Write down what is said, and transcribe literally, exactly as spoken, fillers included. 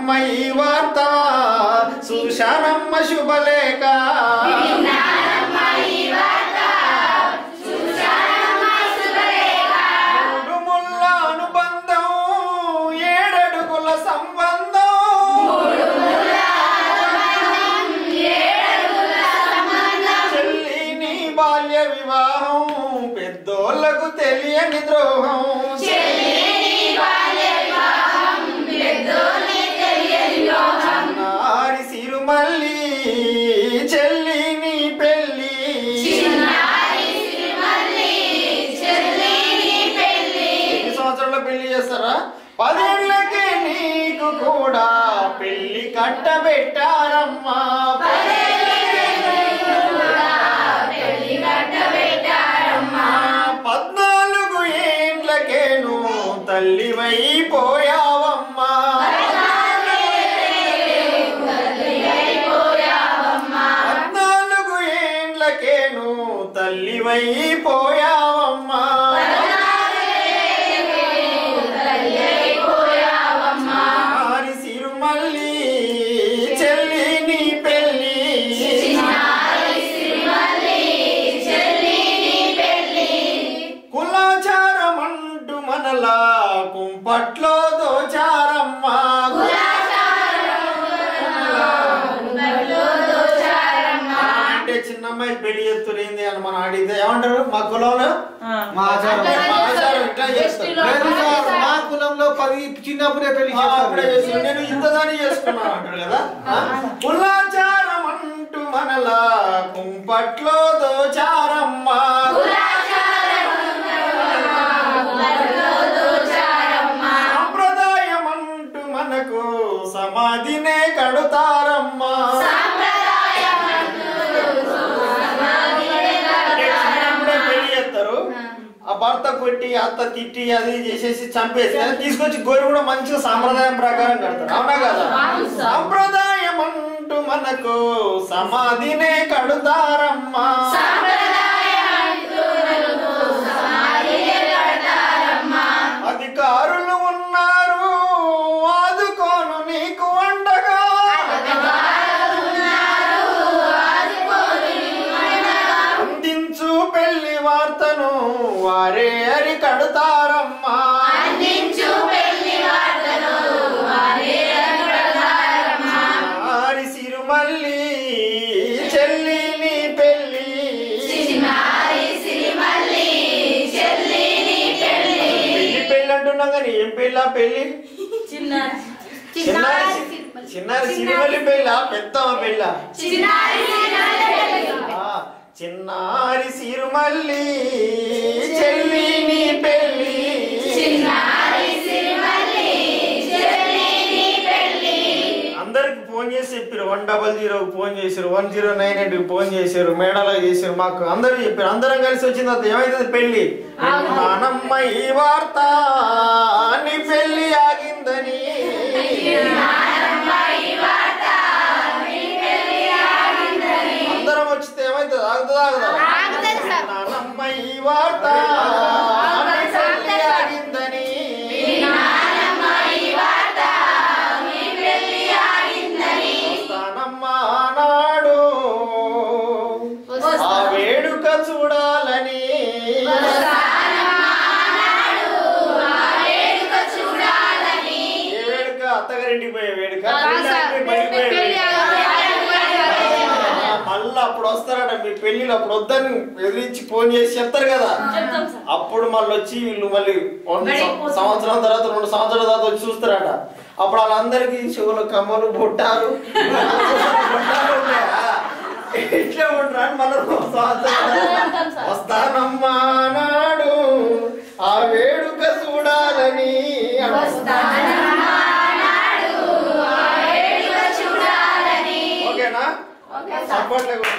విన్నానమ్మ ఈ వార్త చూశానమ్మ శుభలేఖ మూడు ముళ్ళ అనుబంధం ఏడడుగుల సంబంధం చెల్లి నీ బాల్య వివాహం పెద్దోళ్లకు తెలియని ద్రోహం చిన్నారి సిరుమల్లి చెల్లి నీ పెళ్ళి ఎన్ని సంవత్సరాల పెళ్లి చేస్తారా పదేళ్ళకే నీకు కూడా పెళ్లి కట్టబెట్టారమ్మా పద్నాలుగు ఏండ్లకేను తల్లివైపోయావమ్మా పద్నాలుగు ఏండ్లకేను తల్లివైపోయావమ్మా చిన్నారి సిరుమల్లి చెల్లి నీ పెళ్ళి కులాచారం అంటూ మనలా కుంపట్లో దోచారమ్మా అంటే చిన్నమ్మాయి పెళ్లి చేస్తున్నది అని మనం అడిగితే ఏమంటారు మా కులంలో మా ఆచారం మా ఆచారం ఇట్లా చేస్తారు లేదు సార్, మా కులంలో పది చిన్నప్పుడే పెళ్లి అప్పుడే చేస్తారు. చేస్తారు. నేను ఇంతదాని చేసుకున్నాను అంటారు కదా కులాచారం అంటూ మనలా కుంపట్లో దోచారమ్మా సంప్రదాయం అంటూ మనకు సమాధినే కడుతారమ్మా చిన్నప్పుడే పెళ్లి చేస్తారు ఆ భర్త కొట్టి అత్త తిట్టి అది చేసేసి చంపేసి తీసుకొచ్చి గోరి కూడా మంచిగా సాంప్రదాయం ప్రకారం కడతారు అవునా కదా సాంప్రదాయం అంటూ మనకు సమాధినే కడుతారమ్మా అధికారులు ఉన్నారు ఆదుకోను నీకు అండగా అందించు పెళ్లి వార్తను వారే అరి కడుతారమ్మా చిన్నారి సిరుమల్లి చెల్లి నీ పెళ్ళి పెళ్లి పెళ్ళి అంటున్నాం కానీ ఏం పెళ్ళా పెళ్ళి చిన్నారి చిన్నారి సిరిమల్లి పెళ్ళా పెద్దమ్మ పెళ్ళా చిన్నారి సిరుమల్లి చెల్లి నీ పెళ్ళి అందరికి ఫోన్ చేసి చెప్పారు వన్ డబల్ జీరోకి ఫోన్ చేశారు వన్ జీరో నైన్ ఎయిట్కి ఫోన్ చేశారు మేడలో చేశారు మాకు అందరూ చెప్పారు అందరం కలిసి వచ్చిన తర్వాత ఏమైతుంది పెళ్లి నానమ్మ ఈ వార్త నీ పెళ్లి ఆగిందని అందరం వచ్చితే ఏమైతుంది ఆగుతుందా ఆగుదా నానమ్మ ఈ వార్త నీ పెళ్లి ఆగిందని నాడు ఆ వేడుక చూడాలని ఏ వేడుక అత్తగారింటికి పోయే వేడుక మళ్ళీ అప్పుడు వస్తారట మీ పెళ్లిలో అప్పుడు వద్దని ఎదిరించి ఫోన్ చేసి చెప్తారు కదా అప్పుడు మళ్ళీ వచ్చి వీళ్ళు మళ్ళీ సంవత్సరం తర్వాత రెండు సంవత్సరాల తర్వాత వచ్చి చూస్తారట అప్పుడు వాళ్ళందరికీ చెవులు కమ్మలు బొట్టాలు ఇట్లా ఉంటారు మళ్ళీ వస్తానమ్మా నాడు ఆ వేడుక చూడాలని ఓకేనా సపోర్ట్